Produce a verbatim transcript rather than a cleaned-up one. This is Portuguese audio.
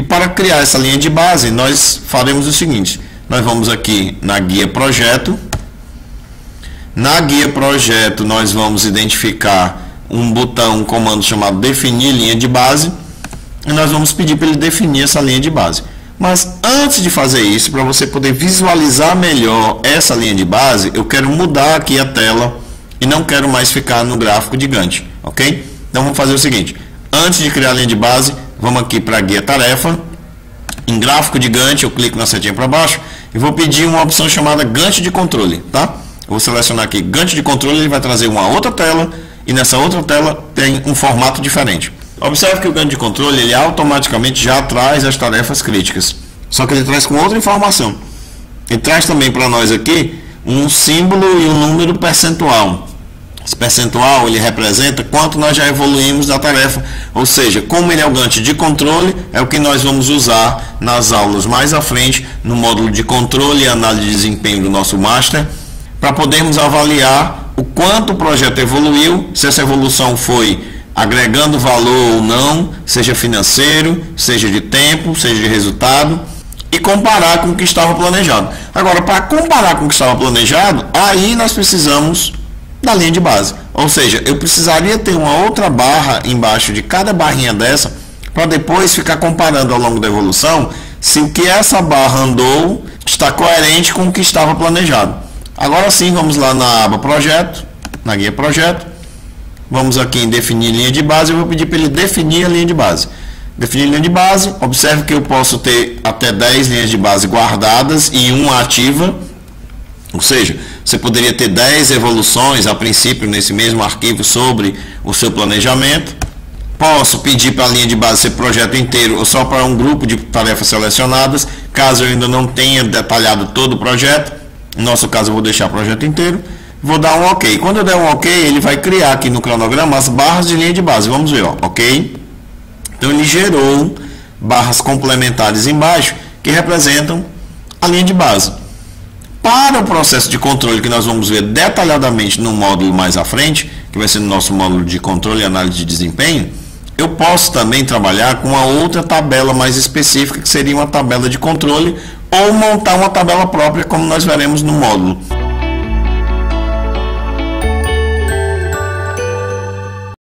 para criar essa linha de base, nós faremos o seguinte: nós vamos aqui na guia projeto. Na guia projeto, nós vamos identificar um botão, um comando chamado definir linha de base, e nós vamos pedir para ele definir essa linha de base. Mas antes de fazer isso, para você poder visualizar melhor essa linha de base, eu quero mudar aqui a tela e não quero mais ficar no gráfico de Gantt, ok? Então vamos fazer o seguinte: antes de criar a linha de base, vamos aqui para a guia tarefa, em gráfico de Gantt, eu clico na setinha para baixo e vou pedir uma opção chamada Gantt de controle, tá? Eu vou selecionar aqui Gantt de controle, ele vai trazer uma outra tela e nessa outra tela tem um formato diferente. Observe que o Gantt de controle ele automaticamente já traz as tarefas críticas, só que ele traz com outra informação. Ele traz também para nós aqui um símbolo e um número percentual. Esse percentual ele representa quanto nós já evoluímos da tarefa, ou seja, como ele é o Gantt de controle, é o que nós vamos usar nas aulas mais à frente, no módulo de controle e análise de desempenho do nosso Master, para podermos avaliar o quanto o projeto evoluiu, se essa evolução foi agregando valor ou não, seja financeiro, seja de tempo, seja de resultado, e comparar com o que estava planejado. Agora, para comparar com o que estava planejado, aí nós precisamos da linha de base. Ou seja, eu precisaria ter uma outra barra embaixo de cada barrinha dessa, para depois ficar comparando ao longo da evolução se o que essa barra andou está coerente com o que estava planejado. Agora sim, vamos lá na aba projeto, na guia projeto. Vamos aqui em definir linha de base, eu vou pedir para ele definir a linha de base. Definir linha de base, observe que eu posso ter até dez linhas de base guardadas e uma ativa. Ou seja, você poderia ter dez evoluções a princípio nesse mesmo arquivo sobre o seu planejamento. Posso pedir para a linha de base ser projeto inteiro ou só para um grupo de tarefas selecionadas, caso eu ainda não tenha detalhado todo o projeto. No nosso caso eu vou deixar o projeto inteiro. Vou dar um OK. Quando eu der um OK, ele vai criar aqui no cronograma as barras de linha de base. Vamos ver, ó, OK? Então ele gerou barras complementares embaixo que representam a linha de base. Para o processo de controle que nós vamos ver detalhadamente no módulo mais à frente, que vai ser no nosso módulo de controle e análise de desempenho, eu posso também trabalhar com uma outra tabela mais específica, que seria uma tabela de controle, ou montar uma tabela própria, como nós veremos no módulo.